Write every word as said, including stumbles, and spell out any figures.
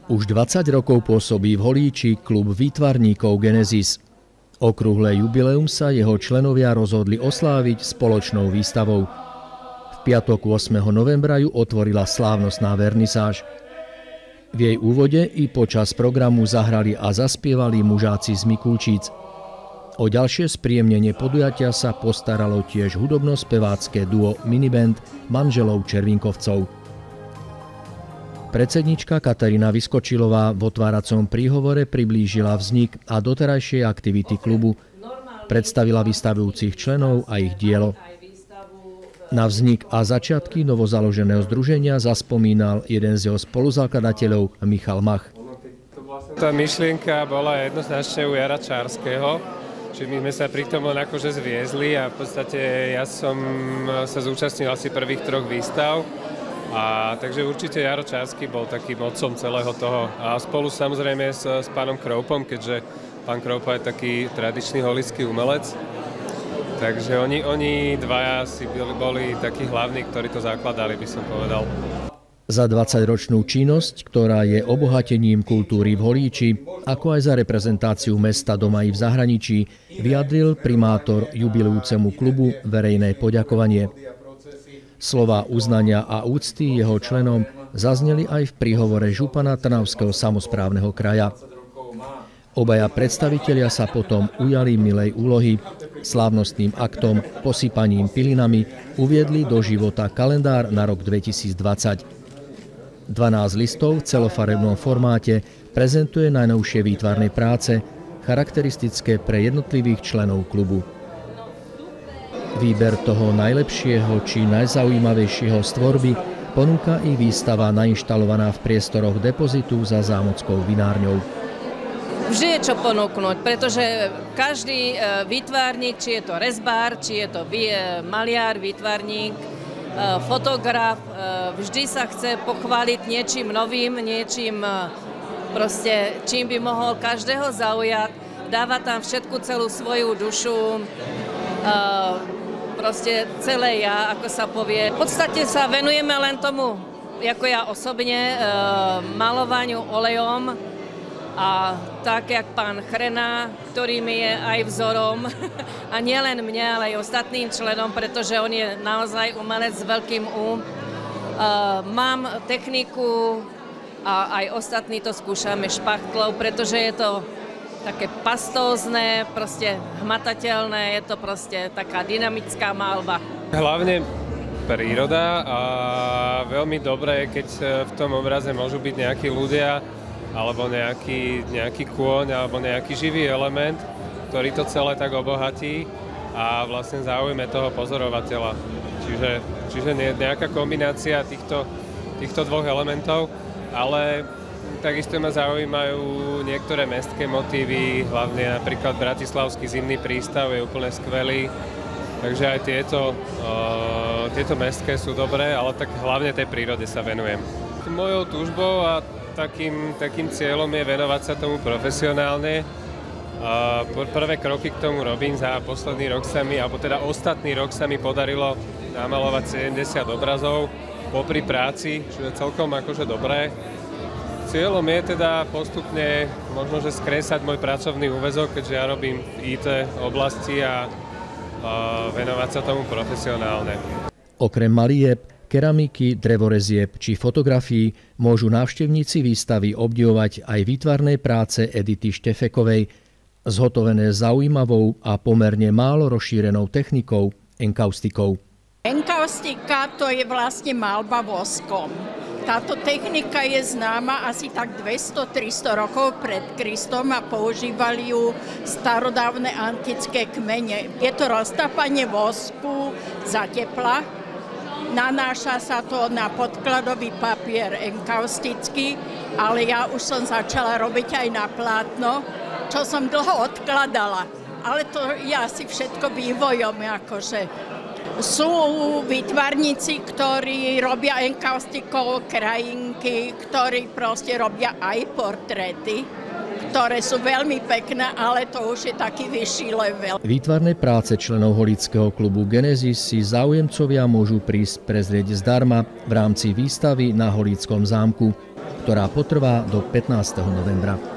Už dvadsať rokov pôsobí v Holíči klub výtvarníkov Genesis. Okrúhle jubileum sa jeho členovia rozhodli osláviť spoločnou výstavou. V piatok ôsmeho novembra ju otvorila slávnostná vernisáž. V jej úvode i počas programu zahrali a zaspievali mužáci z Mikulčíc. O ďalšie spríjemnenie podujatia sa postaralo tiež hudobno-spevácké duo Miniband manželov Červinkovcov. Predsednička Katarína Vyskočilová v otváracom príhovore priblížila vznik a doterajšie aktivity klubu. Predstavila vystavujúcich členov a ich dielo. Na vznik a začiatky novozaloženého združenia zaspomínal jeden z jeho spoluzakladateľov Michal Mach. Tá myšlienka bola jednoznačne u Jara Čárskeho, čiže my sme sa pri tom len akože zviezli a v podstate ja som sa zúčastnil asi prvých troch výstav. A takže určite Jaro Čársky bol takým otcom celého toho. A spolu samozrejme s, s pánom Kroupom, keďže pán Kroupa je taký tradičný holický umelec. Takže oni, oni dvaja si boli, boli takí hlavní, ktorí to zakladali, by som povedal. Za dvadsaťročnú činnosť, ktorá je obohatením kultúry v Holíči, ako aj za reprezentáciu mesta doma i v zahraničí, vyjadril primátor jubilujúcemu klubu verejné poďakovanie. Slová uznania a úcty jeho členom zazneli aj v príhovore župana Trnavského samosprávneho kraja. Obaja predstavitelia sa potom ujali milej úlohy. Slávnostným aktom, posypaním pilinami uviedli do života kalendár na rok dvetisícdvadsať. dvanásť listov v celofarebnom formáte prezentuje najnovšie výtvarné práce, charakteristické pre jednotlivých členov klubu. Výber toho najlepšieho či najzaujímavejšieho z tvorby ponúka i výstava nainštalovaná v priestoroch depozitu za zámockou vinárňou. Vždy je čo ponúknuť, pretože každý výtvarník, či je to rezbár, či je to maliar, výtvarník, fotograf, vždy sa chce pochváliť niečím novým, niečím proste, čím by mohol každého zaujať. Dáva tam všetku celú svoju dušu, proste celé ja, ako sa povie. V podstate sa venujeme len tomu, ako ja osobne, malovaniu olejom a tak, jak pán Chrena, ktorý mi je aj vzorom a nielen mne, ale aj ostatným členom, pretože on je naozaj umelec s veľkým U. Mám techniku a aj ostatní to skúšame špachtlou, pretože je to také pastózne, proste hmatateľné, je to proste taká dynamická maľba. Hlavne príroda a veľmi dobré, keď v tom obraze môžu byť nejakí ľudia, alebo nejaký, nejaký kôň, alebo nejaký živý element, ktorý to celé tak obohatí a vlastne zaujme toho pozorovateľa. Čiže, čiže nejaká kombinácia týchto, týchto dvoch elementov, ale takisto ma zaujímajú niektoré mestské motívy, hlavne napríklad Bratislavský zimný prístav je úplne skvelý. Takže aj tieto, uh, tieto mestské sú dobré, ale tak hlavne tej prírode sa venujem. Mojou túžbou a takým, takým cieľom je venovať sa tomu profesionálne. Uh, prvé kroky k tomu robím, za posledný rok sa mi, alebo teda ostatný rok sa mi podarilo namalovať sedemdesiat obrazov popri práci, čo je celkom akože dobré. Cieľom je teda postupne možno, že skresať môj pracovný úväzok, keďže ja robím v í té oblasti a, a venovať sa tomu profesionálne. Okrem malieb, keramiky, drevorezieb či fotografií môžu návštevníci výstavy obdivovať aj výtvarné práce Edity Štefekovej, zhotovené zaujímavou a pomerne málo rozšírenou technikou, enkaustikou. Enkaustika to je vlastne maľba voskom. Táto technika je známa asi tak dvesto tristo rokov pred Kristom a používali ju starodávne antické kmene. Je to roztápanie vosku za tepla, nanáša sa to na podkladový papier enkaustický, ale ja už som začala robiť aj na plátno, čo som dlho odkladala. Ale to je asi všetko vývojom, akože. Sú výtvarníci, ktorí robia enkaustikou krajinky, ktorí proste robia aj portréty, ktoré sú veľmi pekné, ale to už je taký vyšší level. Výtvarné práce členov holického klubu Genesis si záujemcovia môžu prísť prezrieť zdarma v rámci výstavy na Holíckom zámku. ktorá potrvá do pätnásteho novembra.